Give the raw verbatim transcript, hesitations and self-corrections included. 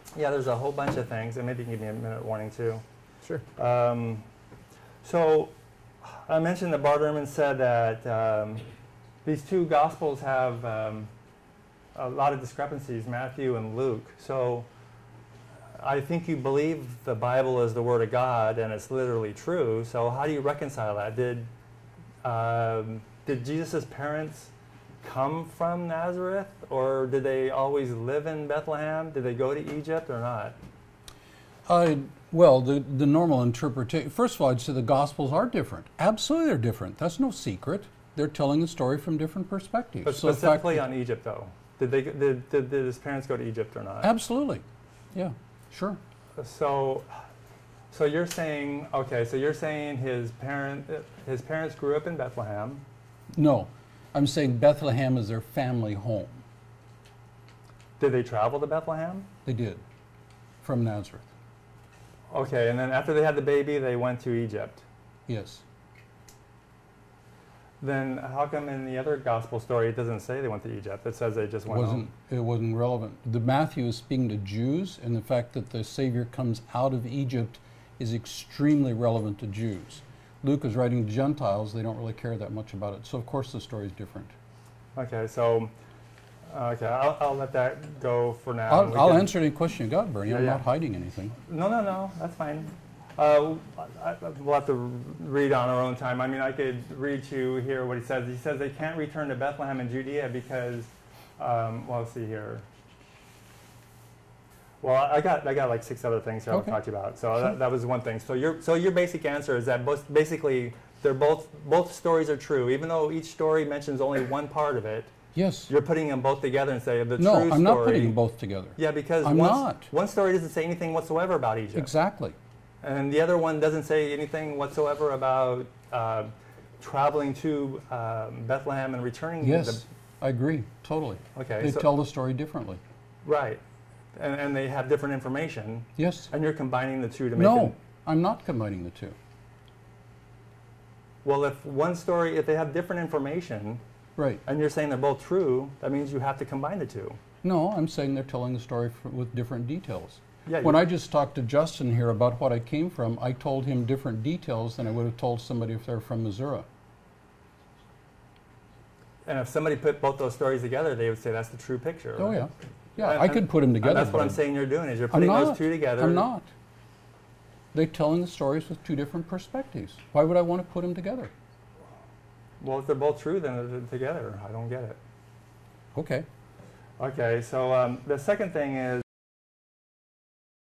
Yeah, there's a whole bunch of things, and maybe you can give me a minute warning too. Sure. Um, so I mentioned that Bart Ehrman said that um, these two Gospels have um, a lot of discrepancies, Matthew and Luke. So I think you believe the Bible is the Word of God and it's literally true. So how do you reconcile that? Did um, did Jesus' parents come from Nazareth, or did they always live in Bethlehem? Did they go to Egypt or not? Uh, well, the, the normal interpretation, first of all, I'd say the Gospels are different. Absolutely they're different. That's no secret. They're telling the story from different perspectives. But so specifically fact, on Egypt, though. Did, they, did, did, did his parents go to Egypt or not? Absolutely. Yeah, sure. So, so you're saying, okay, so you're saying his, parent, his parents grew up in Bethlehem. No, I'm saying Bethlehem is their family home. Did they travel to Bethlehem? They did, from Nazareth. Okay, and then after they had the baby, they went to Egypt. Yes. Then how come in the other gospel story it doesn't say they went to Egypt? It says they just went wasn't, home. It wasn't relevant. The Matthew is speaking to Jews, and the fact that the Savior comes out of Egypt is extremely relevant to Jews. Luke is writing to Gentiles. They don't really care that much about it. So, of course, the story is different. Okay, so, okay, I'll, I'll let that go for now. I'll, We I'll can- answer any question you got, Bernie. Yeah, I'm yeah. not hiding anything. No, no, no, that's fine. Uh, I, I, we'll have to read on our own time. I mean, I could read to you here what he says. He says they can't return to Bethlehem in Judea because, um, well, let's see here. Well, I got I got like six other things here Okay. I'll talk to you about. So Sure. that, that was one thing. So your so your basic answer is that both basically they're both both stories are true, even though each story mentions only one part of it. Yes. You're putting them both together and say the No, true I'm story. not putting them both together. Yeah, because I'm one, not. one story doesn't say anything whatsoever about Egypt. Exactly. And the other one doesn't say anything whatsoever about uh, traveling to um, Bethlehem and returning. Yes, The, I agree, totally. okay, They so, tell the story differently. right, and, and they have different information. Yes. And you're combining the two to make. No, It, I'm not combining the two. well, if one story, if they have different information, Right. and you're saying they're both true, that means you have to combine the two. No, I'm saying they're telling the story f with different details. Yeah. When you, I just talked to Justin here about what I came from, I told him different details than I would have told somebody if they're from Missouri. and if somebody put both those stories together, they would say that's the true picture. Oh, right? yeah. Yeah, And- I could put them And together. that's what but I'm saying you're doing is you're I'm putting not. those two together. I'm not. They're telling the stories with two different perspectives. Why would I want to put them together? Well, if they're both true, then they're together. I don't get it. Okay. Okay, so um, the second thing is